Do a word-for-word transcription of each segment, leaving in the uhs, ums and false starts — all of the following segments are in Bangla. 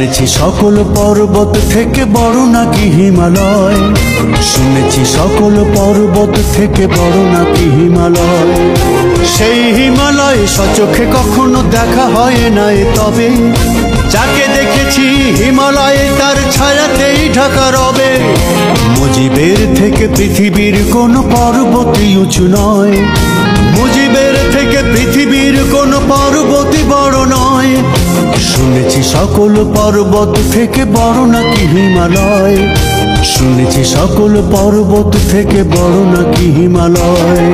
শুনেছি সকল পর্বত থেকে বড় নাকি হিমালয়, শুনেছি সকল পর্বত থেকে বড় নাকি হিমালয়। সেই হিমালয় সচোখে কখনো দেখা হয় নাই, তবে যাকে দেখেছি হিমালয়ে তার ছায়াতেই ঢাকা রবে। মুজিবের থেকে পৃথিবীর কোনো পর্বতই উঁচু নয়, মুজিবের থেকে পৃথিবীর কোনো পর্বতই বড় নয়। শুনেছি সকল পর্বত থেকে বড় নাকি হিমালয়, শুনেছি সকল পর্বত থেকে বড় নাকি হিমালয়।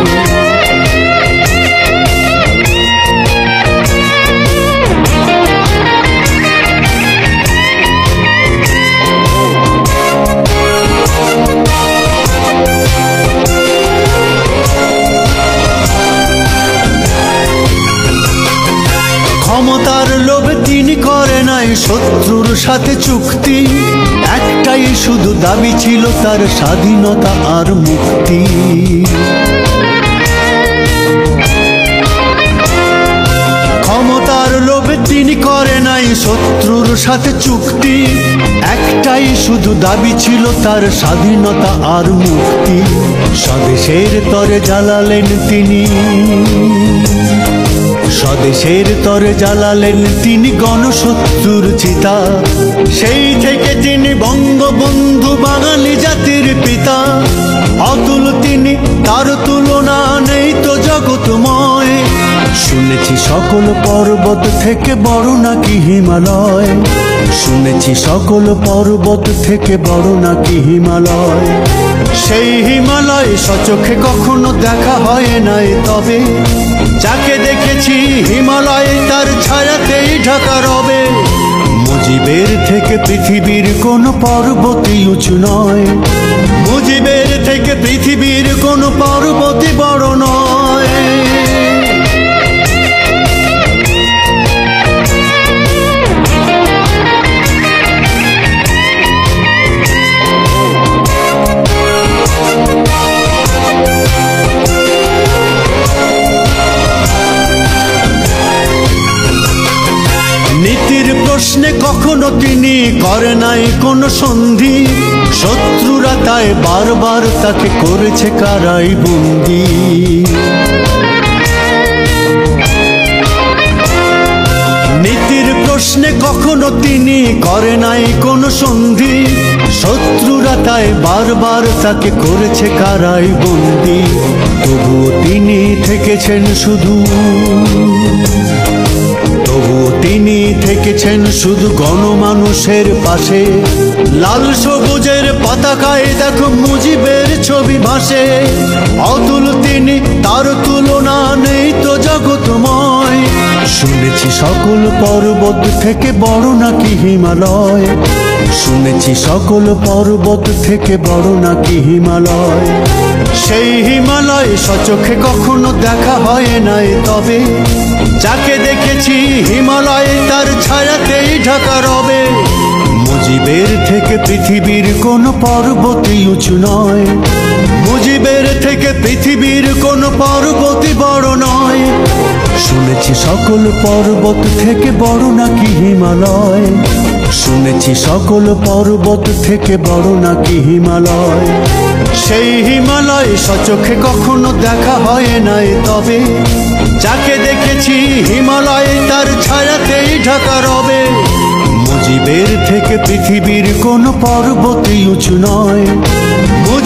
ক্ষমতার লোভে তিনি করে নাই শত্রুর সাথে চুক্তি, একটাই শুধু দাবি ছিল তার স্বাধীনতা আর মুক্তি। ক্ষমতার লোভে তিনি করে নাই শত্রুর সাথে চুক্তি, একটাই শুধু দাবি ছিল তার স্বাধীনতা আর মুক্তি। স্বদেশের তরে জ্বালালেন তিনি, স্বদেশের তরে জ্বালালেন তিনি গণশত্রুর চিতা। সেই থেকে তিনি বঙ্গবন্ধু বাঙালি জাতির পিতা। অতুল তিনি, তার তুলনা নেই তো জগৎময়। শুনেছি সকল পর্বত থেকে বড় নাকি হিমালয়, শুনেছি সকল পর্বত থেকে বড় নাকি হিমালয়। সেই হিমালয় সচোখে কখনো দেখা হয় নাই, তবে যাকে দেখেছি হিমালয়ে তার ছায়াতেই ঢাকা রবে। মুজিবের থেকে পৃথিবীর কোনো পর্বতই উঁচু নয়, মুজিবের থেকে পৃথিবীর কোনো পর্বতই বড় নয়। নীতির প্রশ্নে কখনো তিনি করে নাই কোনো সন্ধি, শত্রুরা তাই বারবার তাকে করেছে কারাই বন্দী। নীতির প্রশ্নে কখনো তিনি করে নাই কোনো সন্ধি, শত্রুরা তাই বারবার তাকে করেছে কারাই বন্দী। তবুও তিনি থেকেছেন শুধু, তবুও তিনি থেকেছেন শুধু গণমানুষের পাশে। লাল সবুজের পতাকায় দেখো মুজিবের ছবি ভাসে। অতুল তিনি, তার তুলনা নেই তো জগৎময়। শুনেছি সকল পর্বত থেকে বড় নাকি হিমালয়, শুনেছি সকল পর্বত থেকে বড় নাকি হিমালয়। সেই হিমালয় সচোখে কখনো দেখা হয় নাই, তবে যাকে দেখেছি হিমালয়ে তার ছায়াতেই ঢাকা রবে। মুজিবের থেকে পৃথিবীর কোনো পর্বতই উঁচু নয়, মুজিবের থেকে পৃথিবীর কোনো পর্বতই বড় নয়। শুনেছি সকল পর্বত থেকে বড় নাকি হিমালয়, শুনেছি সকল পর্বত থেকে বড় নাকি হিমালয়। সেই হিমালয় সচোখে কখনো দেখা হয় নাই, তবে যাকে দেখেছি হিমালয়ে তার ছায়াতেই ঢাকা রবে। মুজিবের থেকে পৃথিবীর কোনো পর্বতই উঁচু নয়,